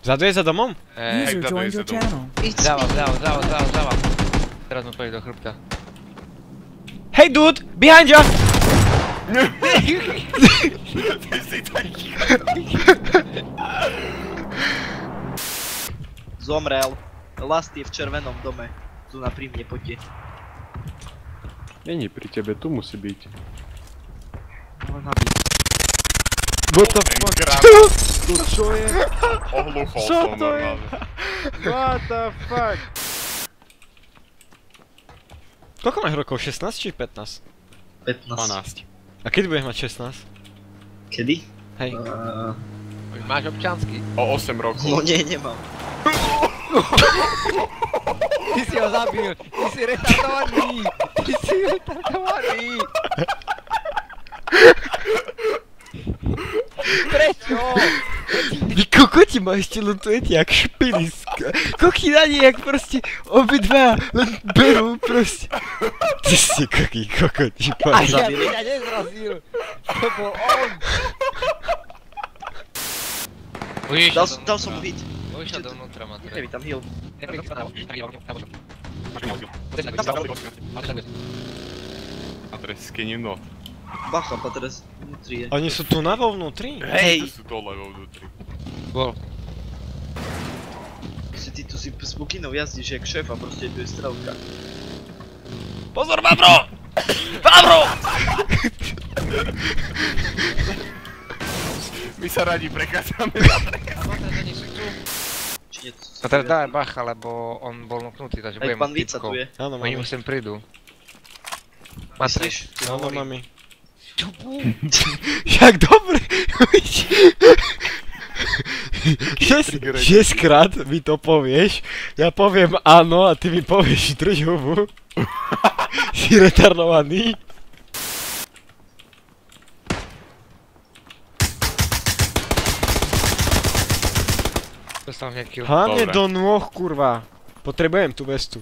Vzadu je za domom? User joined your channel. Zľava. Teraz mu pôjde do chrbta. Hey dude! Behind you! Ty si taký. Zomrel. Last je v červenom dome. Tu na pri mne, poďte. Není pri tebe, tu musí byť. What the fuck? To čo je? Ohluchol Čo som to je? normálne. What the fuck? Koľko máš rokov? 16 či 15? 15. 12. A kedy budeš mať 16? Kedy? Hej. Už máš občansky? O 8 rokov. No nie, nemám. Ty si ho zabil! Ty si retardovaný! Prečo? Vy kokoti ma ešte lutujete jak špiliska. Koky na nie, jak proste obidva len berú proste. Ty si koký kokoti, A páč. ja ťa nezrazil! To bol on! Dal som mu hit. Ušiel dovnútra, ma teda. Neviem, tam heal. Adres skinním not. Bacha, Patres. Vnútri je. Oni sú tu na vo vnútri? Hej! Tu sú dole vo vnútri. Bol. Ty tu si s bukinou jazdíš jak šéf a proste tu je strelka. Pozor, Babro! Babro! My sa radi prechádzame. Či nie, to sú A teraz daj bacha, lebo on bol nuknutý, takže Aj budem pán mať Vica tu typkov. je. Áno, Oni mami. mu sem prídu. Matriš, Myslíš? ty Áno, hovorí. mami. Jak dobre! 6 krát mi to povieš, ja poviem áno a ty mi povieš držovu. Si retardovaný. Dostal mňa kill. Hlavne Dobre. do nôh, kurva. Potrebujem tú vestu.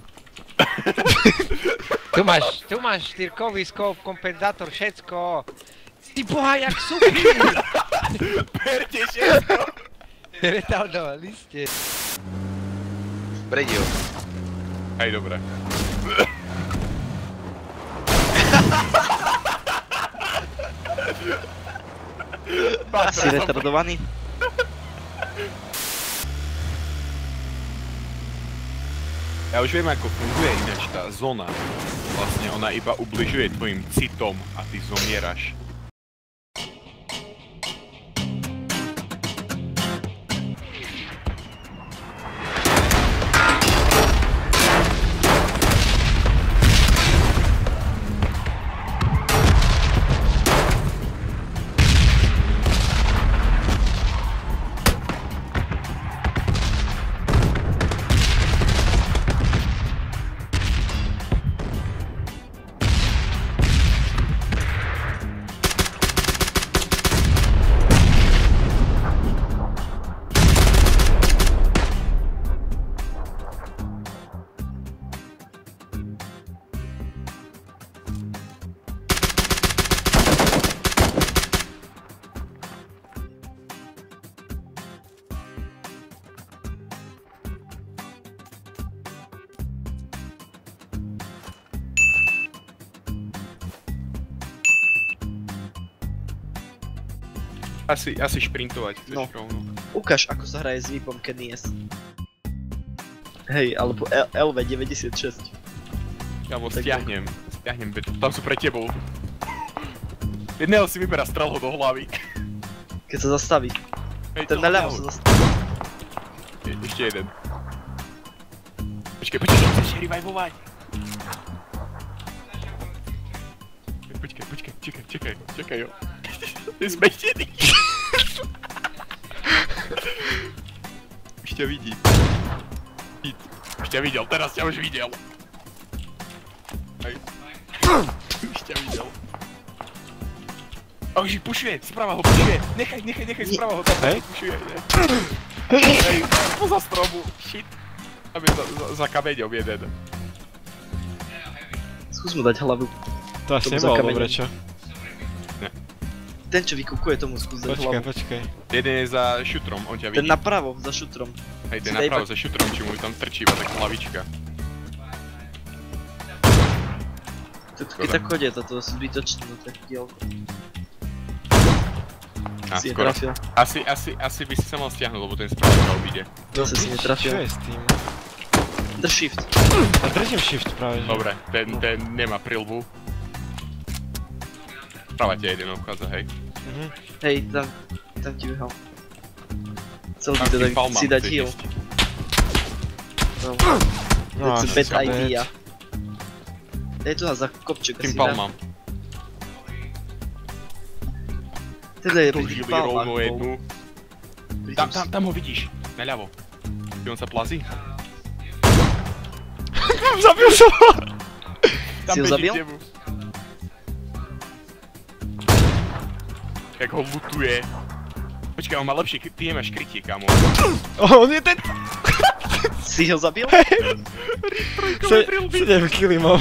Tu máš štyrkový skop, kompenzátor, všetko. Ty boha, jak suky! Berte všetko. Retardovali ste. Predil. Hej, dobre. Si retardovaný? Ja už viem, ako funguje ináč tá zóna. Vlastne ona iba ubližuje tvojim citom a ty zomieraš. Asi šprintovať chceš No. rovno. Ukáž, ako sa hraje s VIPom Kennies. Hej, alebo LV96. Kámo, Tak stiahnem, tam sú pre tebou. Jedného si vyberá, strel ho do hlavy. Keď sa zastaví. Hej, Ten naľavo sa zastaví. Ešte jeden. Počkaj, musíš revivovať. Čakaj, jo. Ty je zmeštený. Už ťa vidí. Už ťa videl, teraz ťa už videl. Hej. Už ťa videl. A už ich pušuje, sprava ho pušuje. Nechaj, sprava ho tam pušuje. Hej, poza stromu, shit. Tam je za kameňom jeden. Skús mu dať hlavu. To asi To by za nebolo kameň. dobre, čo? Ten, čo vykúkuje, tomu skús dať Počkaj, hlavu. počkaj. Jeden je za šutrom, on ťa Ten vidí. napravo, za šutrom. Hej, ten si daj napravo za šutrom, či mu tam trčí iba taká hlavička. Keď tak chodia, toto sú zbytočné na také dielko. A, Si je skoro. trafil. Asi by si sa mal stiahnuť, lebo ten správne ťa obíde. Zase si Čo netrafil. je s tým? Drž shift. A držím shift práve, že? Dobre, ten nemá prilbu. Práve ťa jeden obchádza, hej. Hej, tam ti vyhal. Chcel by Tam teda tým palmám si dať chceš heal. ísť. No, That's a asi bad sa idea. Daj tu nás za kopček Tým asi palmám. Teda je Tu pri tých žili palmách rovno bol. jednu. Pri Tam, tom tam ho vidíš, naľavo. Ty on sa plazí? Zabil som ho! Tam Si ho beží zabil? k temu. Jak ho lutuje. Počkaj, on má lepšie, ty nemáš krytie, kamo. On je ten... Si ho zabil? 7 killy mám.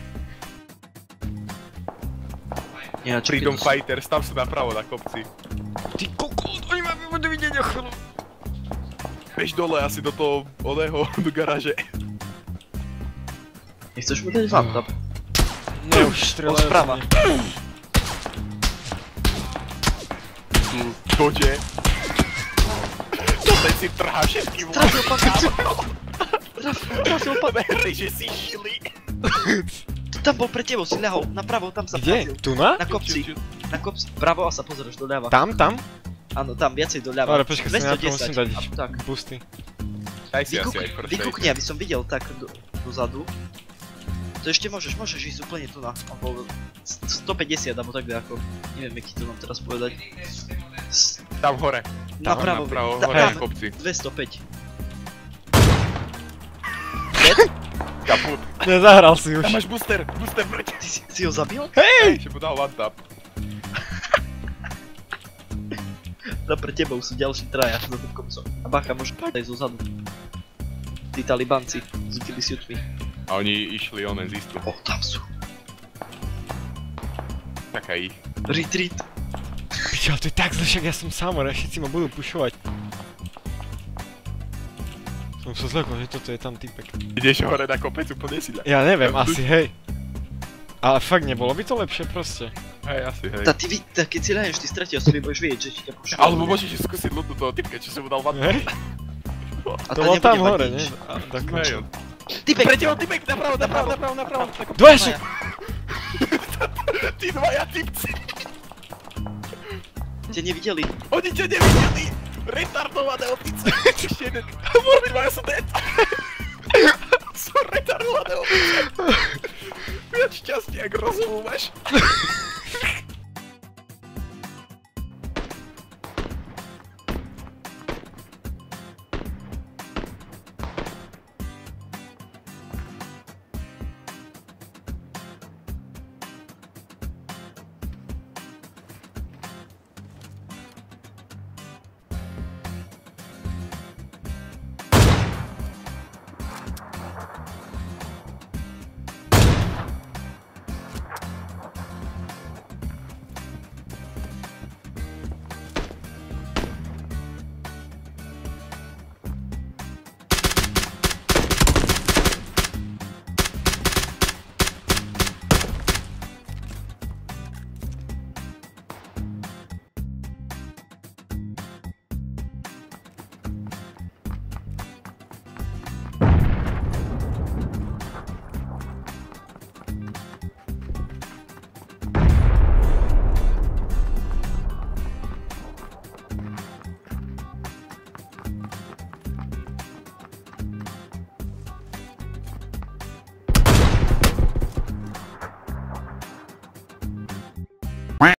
Ja, čo Freedom Fighter, stav sa napravo na kopci. Ty kokot, oni ma budú vidieť o chvíľu. Bež dole asi do toho, oného, do garáže. Nechceš mu dať vantap? Ne, už strelajú. sprava. Dože. To ten si trhá všetky vlasy. Trafil pan! Trafil pan! Verri, že si šili. Tam bol pre tebou, si ľahol, napravo, tam sa Kde? trafil. Tu na? Na kopci, na kopci, vpravo a sa pozrieš doľava. Tam? Áno, tam, viacej doľava. Dobre, počkaj, si najprv musím dať a tak. boosty. Daj si asi aj first aid. Vykúkni, aby som videl tak dozadu. To ešte môžeš ísť úplne tu na, alebo 150, alebo tak ako, neviem, aký to mám teraz povedať. Tam hore. Napravo, hore na kopci. 205. Kaput. Nezahral si už. Tam máš booster vrť. Ty si ho zabil? Hej! Ešte mu dal one tap. Tam pre tebou sú ďalší traja za tým kopcom. A bacha, môžeš aj zo zadu. Tí talibanci s tými siutmi. A oni išli onen z istu. O, tam sú. Taká ich. Retreat. Pičo, ale to je tak zle, však ja som samor, všetci ma budú pušovať. Som sa zlekol, že toto je tam typek. Ideš hore na kopec, úplne si ľa. Ja neviem, asi hej. Ale fakt nebolo by to lepšie proste. Hej, asi, hej. Tá keď si ľahneš, ty stratil, asi nebudeš vedieť, že ti ťa pušujú. Alebo môžeš skúsiť ľudnú toho typka, čo som mu dal one tap. Hej? A To bolo tam nebude mať hore, nič. nie? A, tak Hej, on. Typek! Pre teba typek, napravo. Dvoje sú! Tí dvaja typci. Ťa nevideli. Oni ťa nevideli. Retardované opice. Ešte jeden. Obidvaja sú dead. Sú retardované opice. Viac šťastia, ak rozumu máš.